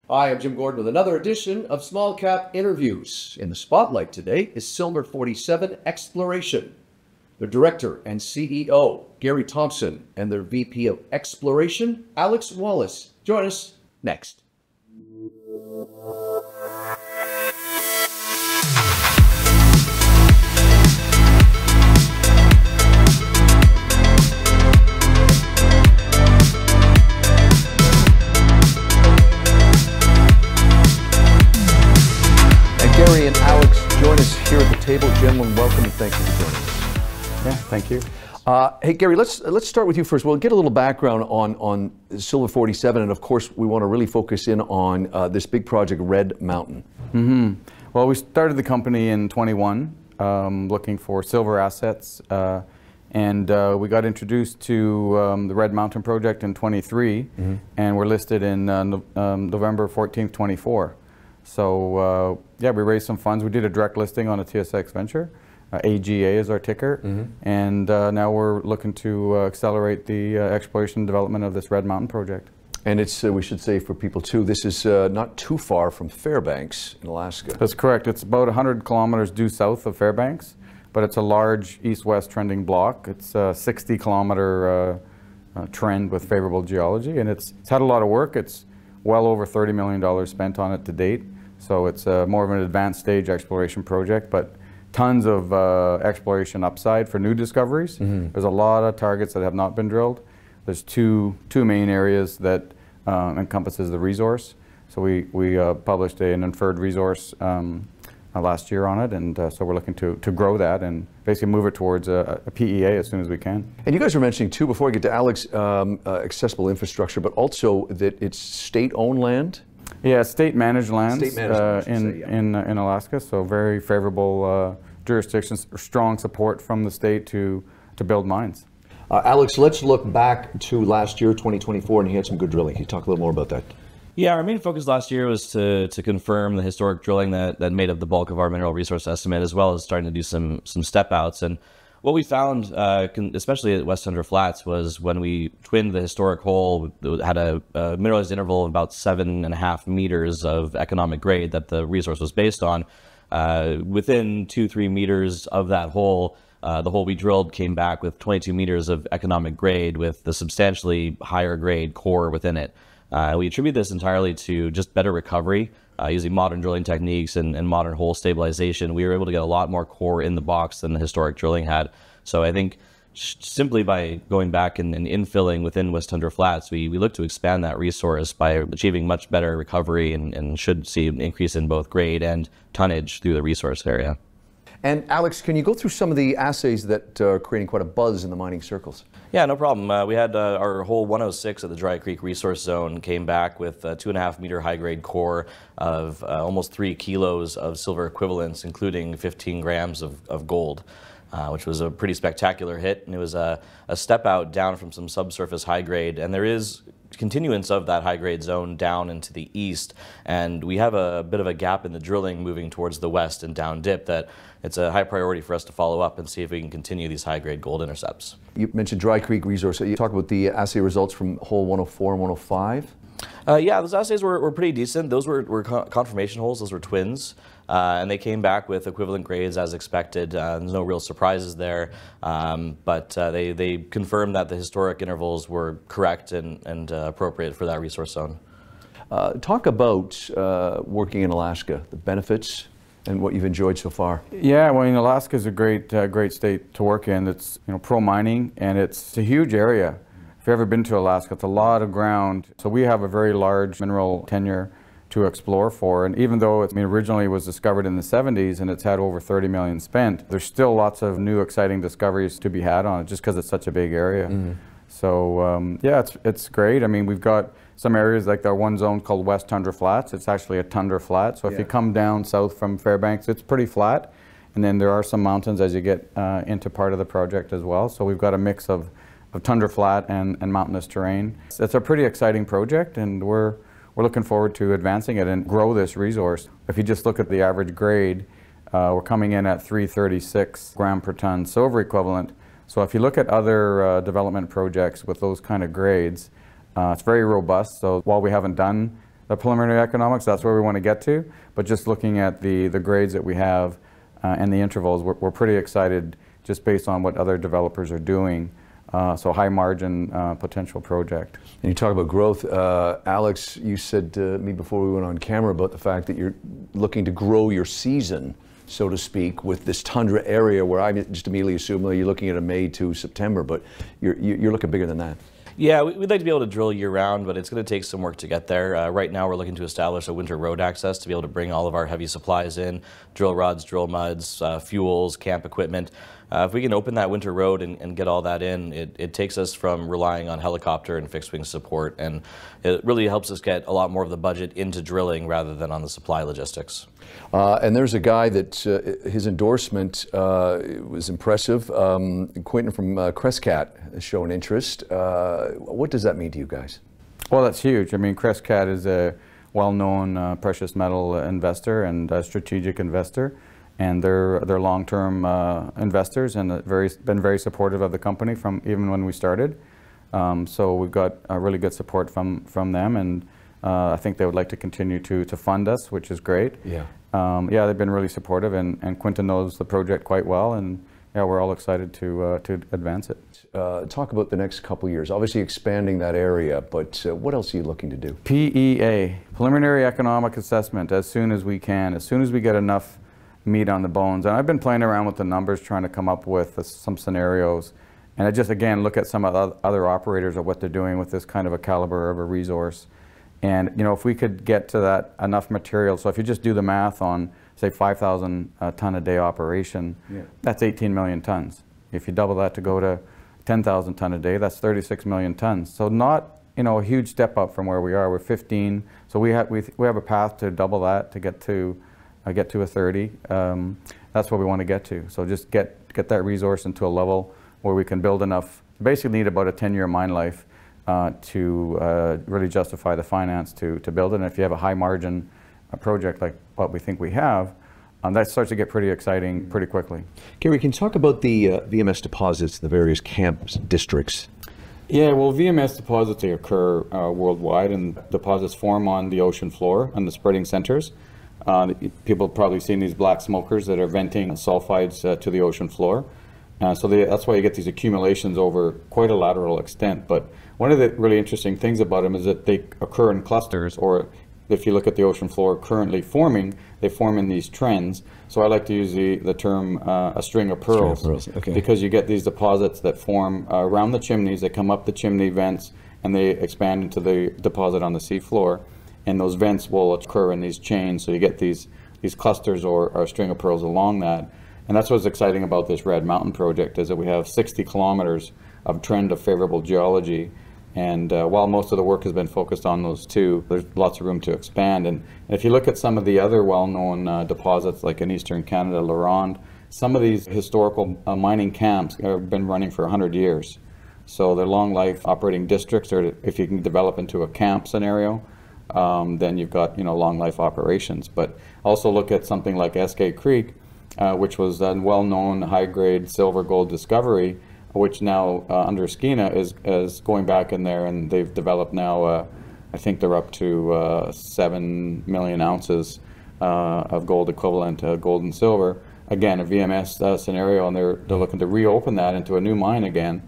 Hi, I'm Jim Gordon with another edition of Small Cap Interviews. In the spotlight today is Silver47 Exploration. Their director and CEO, Gary Thompson, and their VP of Exploration, Alex Wallis. Join us next. Gary and Alex join us here at the table. Gentlemen, welcome and thank you for joining us. Yeah, thank you. Hey, Gary, let's start with you first. We'll get a little background on Silver47, and of course, we want to really focus in on this big project, Red Mountain. Well, we started the company in 21, looking for silver assets, and we got introduced to the Red Mountain project in 23, and we're listed in November 14th, 24. So yeah, we raised some funds. We did a direct listing on a TSX venture. AGA is our ticker. And now we're looking to accelerate the exploration and development of this Red Mountain project. And it's, we should say for people too, this is not too far from Fairbanks in Alaska. That's correct. It's about 100 kilometers due south of Fairbanks, but it's a large east-west trending block. It's a 60-kilometer trend with favorable geology, and it's had a lot of work. It's well over $30 million spent on it to date. So it's more of an advanced stage exploration project, but tons of exploration upside for new discoveries. There's a lot of targets that have not been drilled. There's two main areas that encompasses the resource. So we published an inferred resource last year on it, and so we're looking to grow that and basically move it towards a PEA as soon as we can. And you guys were mentioning too, before I get to Alex, accessible infrastructure, but also that it's state-owned land? Yeah, state-managed lands in Alaska, so very favorable jurisdictions, strong support from the state to build mines. Alex, let's look back to last year, 2024, and you had some good drilling. Can you talk a little more about that? Yeah, our main focus last year was to confirm the historic drilling that made up the bulk of our mineral resource estimate, as well as starting to do some step outs. And what we found, especially at West Tundra Flats, was when we twinned the historic hole, it had a mineralized interval of about 7.5 meters of economic grade that the resource was based on. Within 2-3 meters of that hole, the hole we drilled came back with 22 meters of economic grade with the substantially higher grade core within it. We attribute this entirely to just better recovery. Using modern drilling techniques and modern hole stabilization, we were able to get a lot more core in the box than the historic drilling had. So I think simply by going back and infilling within West Tundra Flats, we look to expand that resource by achieving much better recovery and should see an increase in both grade and tonnage through the resource area. And Alex, can you go through some of the assays that are creating quite a buzz in the mining circles? Yeah, no problem. We had our hole 106 at the Dry Creek Resource Zone came back with a 2.5 meter high-grade core of almost 3 kilos of silver equivalents, including 15 grams of gold, which was a pretty spectacular hit. And it was a step out down from some subsurface high-grade, and there is continuance of that high-grade zone down into the east, and we have a bit of a gap in the drilling moving towards the west and down dip that it's a high priority for us to follow up and see if we can continue these high-grade gold intercepts. You mentioned Dry Creek Resource. You talk about the assay results from hole 104 and 105? Yeah, those assays were pretty decent. Those were confirmation holes. Those were twins. And they came back with equivalent grades as expected. There's no real surprises there. But they confirmed that the historic intervals were correct and appropriate for that resource zone. Talk about working in Alaska, the benefits and what you've enjoyed so far. Yeah, well, Alaska is a great state to work in. It's pro-mining, and it's a huge area. If you've ever been to Alaska, it's a lot of ground. So we have a very large mineral tenure to explore for, and even though it originally was discovered in the 70s and it's had over 30 million spent, there's still lots of new exciting discoveries to be had on it just because it's such a big area. So yeah, it's great. I mean, we've got some areas like our one zone called West Tundra Flats. It's actually a tundra flat. So if you come down south from Fairbanks, it's pretty flat. And then there are some mountains as you get into part of the project as well. So we've got a mix of tundra flat and mountainous terrain. It's a pretty exciting project, and we're looking forward to advancing it and grow this resource. If you just look at the average grade, we're coming in at 336 gram per ton silver equivalent. So if you look at other development projects with those kind of grades, it's very robust. So while we haven't done the preliminary economics, that's where we want to get to. But just looking at the grades that we have and the intervals, we're pretty excited just based on what other developers are doing. So high margin potential project. And you talk about growth. Alex, you said to me before we went on camera about the fact that you're looking to grow your season, so to speak, with this tundra area where I just immediately assume you're looking at a May to September, but you're looking bigger than that. Yeah, we'd like to be able to drill year-round, but it's going to take some work to get there. Right now, we're looking to establish a winter road access to be able to bring all of our heavy supplies in, drill rods, drill muds, fuels, camp equipment. If we can open that winter road and get all that in, it takes us from relying on helicopter and fixed-wing support, and it really helps us get a lot more of the budget into drilling rather than on the supply logistics. And there's a guy that his endorsement was impressive. Quinton from Crescat has shown interest. What does that mean to you guys? Well, that's huge. I mean, Crescat is a well-known precious metal investor and a strategic investor, and they're long-term investors and been very supportive of the company from even when we started. So we've got a really good support from them, and I think they would like to continue to fund us, which is great. Yeah. Yeah, they've been really supportive, and Quinton knows the project quite well, and yeah, we're all excited to advance it. Talk about the next couple of years. Obviously expanding that area, but what else are you looking to do? PEA, preliminary economic assessment, as soon as we can, as soon as we get enough meat on the bones. And I've been playing around with the numbers, trying to come up with some scenarios. And I just, again, look at some of the other operators of what they're doing with this kind of a caliber of a resource. And, you know, if we could get to that enough material, so if you just do the math on, say, 5,000 ton a day operation, yeah, that's 18 million tons. If you double that to go to 10,000 ton a day, that's 36 million tons. So not, you know, a huge step up from where we are. We're 15, so we have a path to double that to get to a 30. That's what we want to get to. So just get that resource into a level where we can build enough. Basically, need about a 10-year mine life to really justify the finance to build it. And if you have a high margin project like what we think we have, that starts to get pretty exciting pretty quickly. Gary, can you talk about the VMS deposits, the various camp districts? Yeah, well, VMS deposits, they occur worldwide, and deposits form on the ocean floor and the spreading centers. People have probably seen these black smokers that are venting sulfides to the ocean floor. So that's why you get these accumulations over quite a lateral extent. But one of the really interesting things about them is that they occur in clusters, or if you look at the ocean floor currently forming, they form in these trends. So I like to use the term a string of pearls, Okay. Because you get these deposits that form around the chimneys. They come up the chimney vents and they expand into the deposit on the seafloor. And those vents will occur in these chains, so you get these clusters or a string of pearls along that. And that's what's exciting about this Red Mountain project, is that we have 60 kilometers of trend of favorable geology. And while most of the work has been focused on those two, there's lots of room to expand. And if you look at some of the other well-known deposits, like in Eastern Canada, La Ronde, some of these historical mining camps have been running for 100 years. So they're long life operating districts, or if you can develop into a camp scenario, then you've got, you know, long life operations. But also look at something like Eskay Creek, which was a well-known high-grade silver gold discovery, which now under Skeena is going back in there, and they've developed now, I think they're up to 7 million ounces of gold equivalent, gold and silver. Again, a VMS scenario, and they're looking to reopen that into a new mine again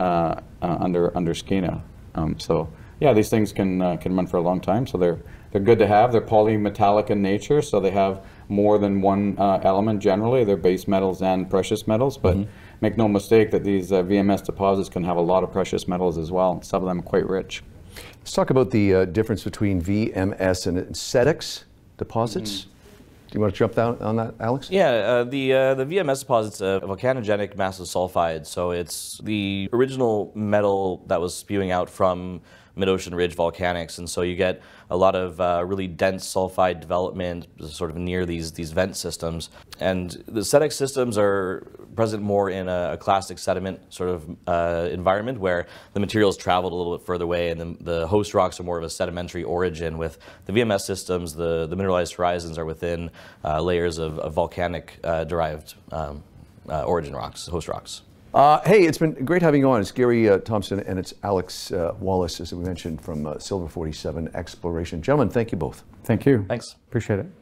under Skeena. So yeah, these things can run for a long time. So they're good to have. They're polymetallic in nature, so they have more than one element generally. They're base metals and precious metals, but make no mistake that these VMS deposits can have a lot of precious metals as well. Some of them are quite rich. Let's talk about the difference between VMS and SEDEX deposits. Do you want to jump down on that, Alex? Yeah, the VMS deposit's a volcanogenic massive sulfide. So it's the original metal that was spewing out from mid-ocean ridge volcanics, and so you get a lot of really dense sulfide development sort of near these vent systems. And the SEDEX systems are present more in a classic sediment sort of environment, where the materials traveled a little bit further away, and the host rocks are more of a sedimentary origin. With the VMS systems, the mineralized horizons are within layers of volcanic derived origin rocks, host rocks. Hey, it's been great having you on. It's Gary Thompson and it's Alex Wallis, as we mentioned, from Silver47 Exploration. Gentlemen, thank you both. Thank you. Thanks. Appreciate it.